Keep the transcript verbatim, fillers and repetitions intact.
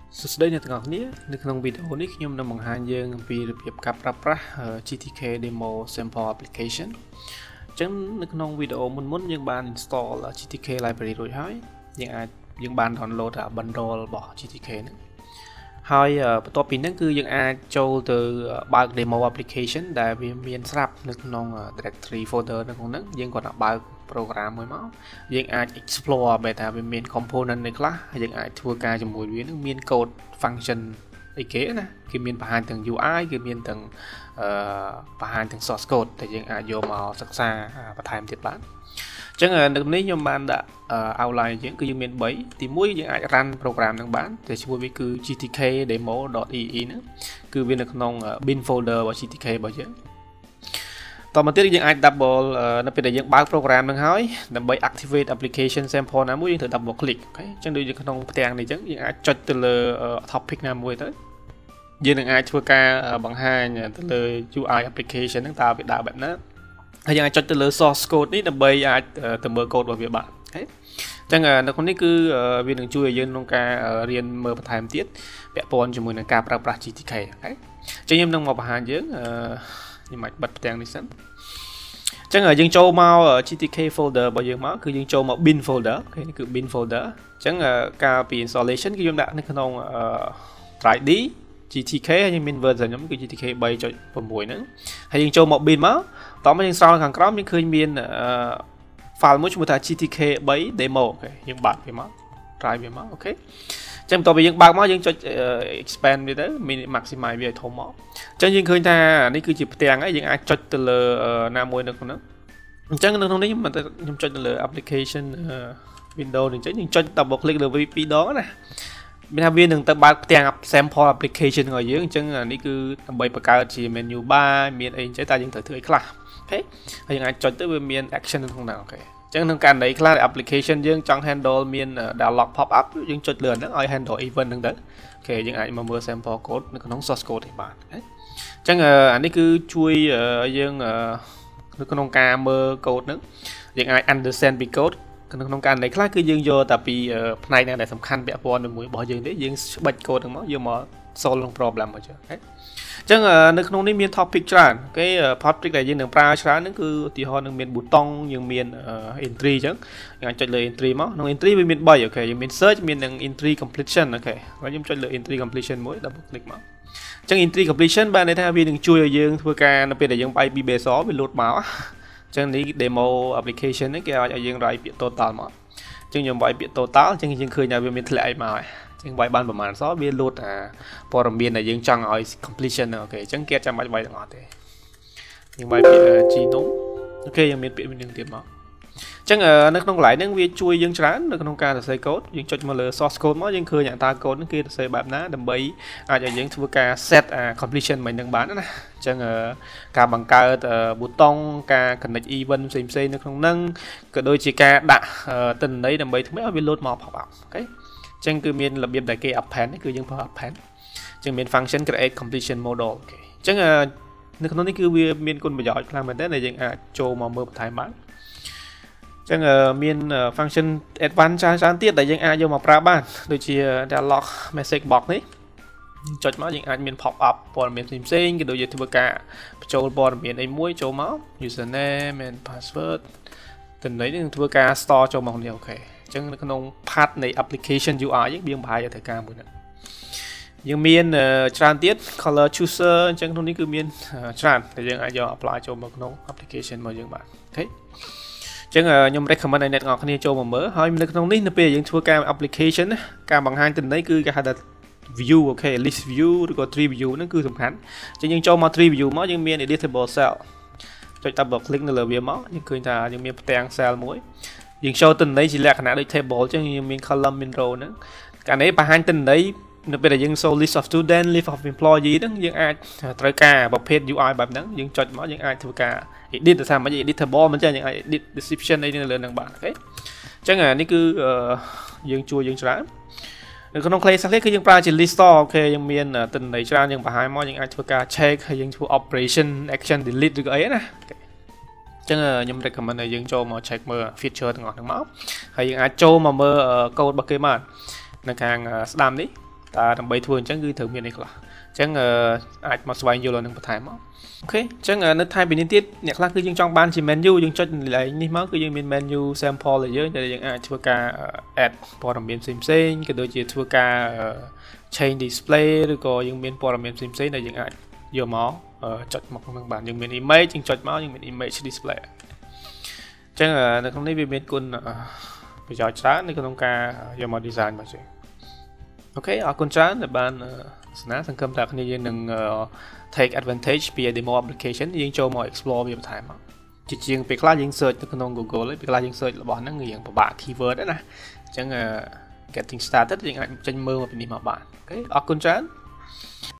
สุดท้ายในตอนนี้ในขนมวิดีโอนี้ខ្ញុំនឹងបង្ហាញយើងអំពីរបៀបការប្រើប្រាស់ G T K demo sample application អញ្ចឹងនៅក្នុងវីដេអូមុនមុនយើងបាន install G T K library រួចហើយយើងអាចយើងបាន download bundle របស់ G T K ហ្នឹងហើយបន្ទាប់ពីហ្នឹងគឺយើងអាចចូលទៅបើក demo application ដែលវាមានស្រាប់នៅក្នុង directory folder នៅក្នុងហ្នឹងយើងគាត់ដាក់បើក program មួយមកយើងអាច explore បែបថាវាមាន component នៃខ្លះហើយយើងអាចធ្វើការជាមួយវានឹងមាន code function អីគេណាគឺមានបង្ហាញទាំង U I គឺមានទាំងអឺបង្ហាញទាំង source code ដែលយើងអាចយកមកសិក្សាបន្ថែមទៀតបានអញ្ចឹងនៅនេះខ្ញុំបានដាក់ outline យើងគឺយើងមាន3ទី1យើងអាច run program នឹងបានតែឈ្មោះវាគឺ G T K demo.ee ហ្នឹងគឺវានៅក្នុង bin folder របស់ G T K របស់យើងតមកទៀតយើងអាច double នៅពេលដែលយើងបើក program នឹងហើយដើម្បី activate application sample ណាមួយយើងត្រូវ double click អូខេអញ្ចឹងដូចនៅក្នុងផ្ទាំងនេះអញ្ចឹងយើងអាចចុចទៅលើ topic ណាមួយទៅយើងនឹងអាចធ្វើការបង្ហាញទៅលើ U I application ហ្នឹងតើវាដើរបែបណាហើយយើងអាចចុចទៅលើ source code នេះដើម្បីអាចទៅមើល code របស់វាបានអូខេអញ្ចឹងនៅក្នុងនេះគឺវានឹងជួយឲ្យយើងក្នុងការរៀនមើលបន្ថែមទៀតពាក់ព័ន្ធជាមួយនឹងការប្រើប្រាស់ G T K អូខេអញ្ចឹងខ្ញុំនឹងមកបង្ហាញយើងខ្ញុំអាចបិទផ្ទាំងនេះសិនអញ្ចឹងយើងចូលមក G T K folder របស់យើងមកគឺយើងចូលមក bin folder អូខេនេះគឺ bin folder អញ្ចឹងការពី installation គឺយើងដាក់នៅក្នុង drive D G T K ហើយយើងមាន version ខ្ញុំគឺ G T K 3.6 ហ្នឹងហើយយើងចូលមក bin មកតោះមកយើងស្រោចខាងក្រោមយើងឃើញមាន file មួយឈ្មោះថា G T K 3 demo អូខេយើងបើកវាមក drive វាមកអូខេអញ្ចឹងបន្ទាប់ពីយើងបើកមកយើងចុច expand វាទៅ maximize វាឲ្យធំមកអញ្ចឹងយើងឃើញថានេះគឺជាផ្ទាំងហើយយើងអាចចុចទៅលើណាមួយនៅក្នុងហ្នឹងអញ្ចឹងនៅក្នុងនេះខ្ញុំខ្ញុំចុចទៅលើ application window នេះអញ្ចឹងយើងចុច double click លើវាពីរដងណាមានថាវានឹងទៅបើកផ្ទាំង sample application របស់យើងអញ្ចឹងនេះគឺដើម្បីបង្កើតជា menu bar មានអីអញ្ចឹងតែយើងត្រូវធ្វើអីខ្លះអូខេហើយយើងអាចចុចទៅវាមាន action នៅក្នុងហ្នឹងអូខេអញ្ចឹងក្នុងករណីខ្លះ application យើងចង់ handle មាន dialog pop up យើងចុចលើហ្នឹងឲ្យ handle event ហ្នឹងទៅអូខេយើងអាចមកមើល sample code នៅក្នុង source code នេះបានអូខេអញ្ចឹងអានេះគឺជួយយើងនៅក្នុងការមើល code ហ្នឹងយើងអាច understand ពី codeក្នុងករណីខ្លះគឺយើងយកតែពីផ្នែកណាដែលសំខាន់ពាក់ព័ន្ធជាមួយរបស់យើងទេយើងបិទ code ហ្នឹងមកយកមក solve ក្នុង problem មកចឹងអូខេអញ្ចឹងនៅក្នុងនេះមាន topic ច្រើនអូខេ topic ដែលយើងនឹងប្រើច្រើនហ្នឹងគឺឧទាហរណ៍នឹងមាន button យើងមាន entry អញ្ចឹងយើងអាចចុចលើ entry មកក្នុង entry វាមាន3អូខេយើងមាន search មាននឹង entry completion អូខេហើយខ្ញុំចុចលើ entry completion មួយ double click មកអញ្ចឹង entry completion បានន័យថាវានឹងជួយឲ្យយើងធ្វើការនៅពេលដែលយើងបាយពី base វា load មកអញ្ចឹងនេះ demo application នេះគេអាចឲ្យយើង write ពាក្យ total មកអញ្ចឹងខ្ញុំវាយពាក្យ total អញ្ចឹងយើងឃើញថាវាមានធ្លាក់អីមកហើយអញ្ចឹងវាយបានប្រហែលសវា load អាព័ត៌មានដែលយើងចង់ឲ្យ completion អូខេអញ្ចឹងគេចាំបាច់វាយទាំងអស់ទេយើងវាយពាក្យ genome អូខេយើងមានពាក្យមួយនឹងទៀតមកអញ្ចឹងនៅក្នុងកន្លែងហ្នឹងវាជួយយើងច្រើននៅក្នុងការសរសេរ code យើងចុចមកលើ source code មកយើងឃើញអាតា code ហ្នឹងគេសរសេរបែបណាដើម្បីអាចឲ្យយើងធ្វើការ set completion មិននឹងបានណាអញ្ចឹងការបង្កើត button ការ connect event ផ្សេងផ្សេងនៅក្នុងហ្នឹងក៏ដូចជាការដាក់ទិន្នន័យដើម្បីធ្វើឲ្យវា load មក pop up អូខេអញ្ចឹងគឺមានរបៀបដែលគេ append គឺយើងប្រើ append អញ្ចឹងមាន function create completion model អូខេអញ្ចឹងនៅក្នុងនេះគឺវាមានគុណប្រយោជន៍ខ្លាំងមែនទែនដែលយើងអាចចូលមកមើលបន្ថែមបានអញ្ចឹងមាន function advanced ច្រើនទៀតដែលយើងអាចយកមកប្រើបានដូចជា dialog message box នេះចុចមកយើងអាចមាន pop up ព័ត៌មានផ្សេងៗក៏ដូចជាធ្វើការបញ្ចូលព័ត៌មានអីមួយចូលមក username and password ទៅនេះនឹងធ្វើការ store ចូលមកនេះអូខេអញ្ចឹងនៅក្នុង part នៃ application U I យើងយើងបង្ហាញទៅការមួយហ្នឹងយើងមានច្រើនទៀត color chooser អញ្ចឹងក្នុងនេះគឺមានច្រើនដែលយើងអាចយក apply ចូលមកក្នុង application របស់យើងបានអូខេអញ្ចឹងខ្ញុំ recommend ឲ្យអ្នកទាំងអស់គ្នាចូលមកមើលហើយនៅក្នុងនេះនៅពេលយើងធ្វើការ application ការបង្ហាញទិន្នន័យគឺគេហៅថា view អូខេ list view ឬក៏ tree view ហ្នឹងគឺសំខាន់អញ្ចឹងយើងចូលមក tree view មកយើងមាន editable cell ចុច double click នៅលើវាមកយើងឃើញថាយើងមានផ្ទាំង cell មួយយើង show ទិន្នន័យជាលក្ខណៈដូច table អញ្ចឹងយើងមាន column មាន row ហ្នឹងកាលនេះបង្ហាញទិន្នន័យនៅពេលដែលយើង show list of student list of employee ហ្នឹងយើងអាចត្រូវការប្រភេទ U I បែបហ្នឹងយើងចុចមកយើងអាចធ្វើការ edit ទៅថាមិន editable មិនចឹងយើងអាច edit description អីនៅលើហ្នឹងបានអូខេអញ្ចឹងនេះគឺយើងជួយយើងច្រើននៅក្នុង class ខ្លះគឺយើងប្រើជា list store អូខេយើងមានទិន្នន័យច្រើនយើងបង្ហាញមកយើងអាចធ្វើការ check ហើយយើងធ្វើ operation action delete ឬក៏អីណាអញ្ចឹងខ្ញុំ recommend ឲ្យយើងចូលមក check មើល feature ទាំងអស់ហ្នឹងមកហើយយើងអាចចូលមកមើល code របស់គេបាននៅខាងស្ដាំនេះតាដើម្បីធ្វើអញ្ចឹងគឺត្រូវមានអីខ្លះអញ្ចឹងអាចមកស្វែងយល់នឹងបន្ថែមមកអូខេអញ្ចឹងនៅថែមពីនេះទៀតអ្នកខ្លះគឺយើងចង់បានជា menu យើងចុចកន្លែងនេះមកគឺយើងមាន menu sample របស់យើងដែលយើងអាចធ្វើការ add ព័ត៌មានផ្សេងៗក៏ដូចជាធ្វើការ change display ឬក៏យើងមានព័ត៌មានផ្សេងៗដែលយើងអាចយកមកចុចមកក្នុងបានយើងមាន image យើងចុចមកយើងមាន image display អញ្ចឹងនៅក្នុងនេះវាមានគុណប្រយោជន៍ច្រើននៅក្នុងការយកមក design មកជិះអូខេអរគុណច្រើនដែលបានទស្សនាសង្ឃឹមថាគ្នាយើងនឹង take advantage ពី demo application យើងចូលមក explore វាបន្ថែមមកជាជាងពេលខ្លះយើង search នៅក្នុង Google ហើយពេលខ្លះយើង search របស់ហ្នឹងរៀងពិបាក keyword ណាអញ្ចឹង getting started យើងអាចចេញមើលមកពីនេះមកបានអូខេអរគុណច្រើន